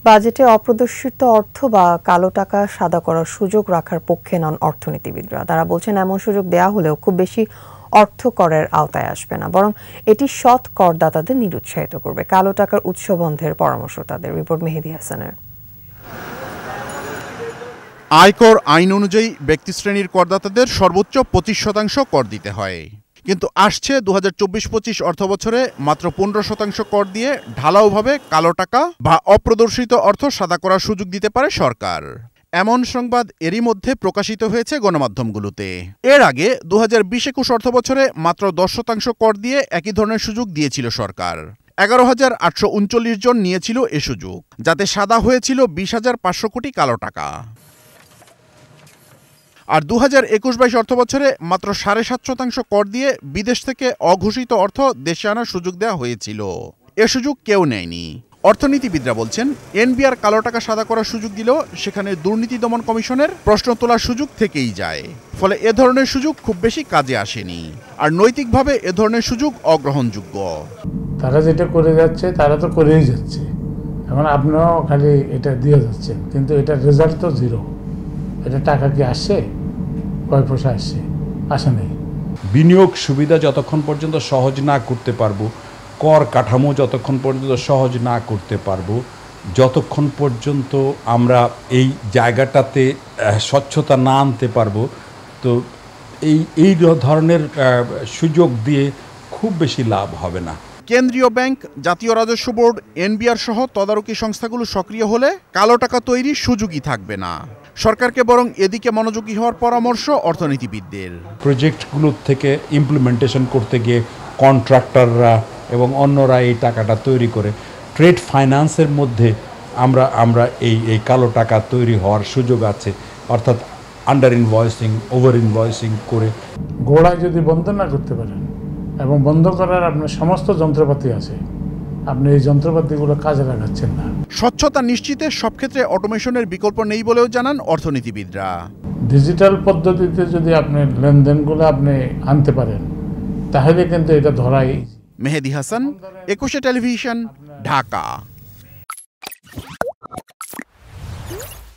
বাজেটে অপ্রদর্শিত অর্থ বা কালো টাকা সাদা করার সুযোগ রাখার পক্ষে নন অর্থনীতিবিদরা। তারা বলছেন এমন সুযোগ দেয়া হলেও খুব বেশি অর্থ করের আওতায় আসবে না, বরং এটি সৎ করদাতাদের নিরুৎসাহিত করবে। কালো টাকার উৎস বন্ধের পরামর্শ তাদের। রিপোর্ট মেহেদী হাসানের। আয়কর আইন অনুযায়ী ব্যক্তিশ্রেণীর করদাতাদের সর্বোচ্চ 25% কর দিতে হয়, কিন্তু আসছে 2024-25 অর্থবছরে মাত্র 15% কর দিয়ে ঢালাওভাবে কালো টাকা বা অপ্রদর্শিত অর্থ সাদা করার সুযোগ দিতে পারে সরকার। এমন সংবাদ এরই মধ্যে প্রকাশিত হয়েছে গণমাধ্যমগুলোতে। এর আগে 2020-21 অর্থবছরে মাত্র 10% কর দিয়ে একই ধরনের সুযোগ দিয়েছিল সরকার। 11,839 জন নিয়েছিল এ সুযোগ, যাতে সাদা হয়েছিল 20,500 কোটি কালো টাকা। আর 2021-22 অর্থবছরে মাত্র 7.5% কর দিয়ে বিদেশ থেকে অঘোষিত অর্থ দেশে আনার সুযোগ দেওয়া হয়েছিল। এ সুযোগ কেউ নেয়নি। অর্থনীতিবিদরা বলছেন, এনবিআর কালো টাকা সাদা করার সুযোগ দিলেও সেখানে দুর্নীতি দমন কমিশনের প্রশ্ন তোলার সুযোগ থেকেই যায়। ফলে এ ধরনের সুযোগ খুব বেশি কাজে আসেনি। আর নৈতিকভাবে এ ধরনের সুযোগ অগ্রহণযোগ্য। তারা যেটা করে যাচ্ছে তারা তো করেই যাচ্ছে, এখন আপনিও খালি এটা দিয়ে যাচ্ছেন, কিন্তু এটার রেজাল্ট তো জিরো। এটা টাকা কি আসছে? কয় পয়সা আসছে? আসে নেই। বিনিয়োগ সুবিধা যতক্ষণ পর্যন্ত সহজ না করতে পারবো, কর কাঠামো যতক্ষণ পর্যন্ত সহজ না করতে পারবো, যতক্ষণ পর্যন্ত আমরা এই জায়গাটাতে স্বচ্ছতা না আনতে পারবো, তো এই ধরনের সুযোগ দিয়ে খুব বেশি লাভ হবে না। কেন্দ্রীয় ব্যাংক, জাতীয় রাজস্ব বোর্ড, এনবিআর সহ তদারকি সংস্থাগুলো সক্রিয় হলে কালো টাকা তৈরির সুযোগই থাকবে না। সরকারকে বরং এদিকে মনোযোগী হওয়ার পরামর্শ অর্থনীতিবিদদের। প্রজেক্টগুলোর থেকে ইমপ্লিমেন্টেশন করতে গিয়ে কন্ট্রাক্টররা এবং অন্যরা এই টাকাটা তৈরি করে ট্রেড ফাইন্যান্সের মধ্যে আমরা এই কালো টাকা তৈরি হওয়ার সুযোগ আছে, অর্থাৎ আন্ডার ইনভয়েসিং, ওভার ইনভয়েসিং করে। গোড়ায় যদি বন্ধ না করতে পারেন এবং বন্ধ করার আপনার সমস্ত যন্ত্রপাতি আছে, আপনি এই যন্ত্রপাতিগুলো কাজে লাগাচ্ছেন না। স্বচ্ছতা নিশ্চিতে সব ক্ষেত্রে অটোমেশনের বিকল্প নেই বলেও জানান অর্থনীতিবিদরা। ডিজিটাল পদ্ধতিতে যদি আপনি লেনদেনগুলো আপনি আনতে পারেন, তাহলে কিন্তু এটা ধরাই। মেহেদী হাসান, 21 টেলিভিশন, ঢাকা।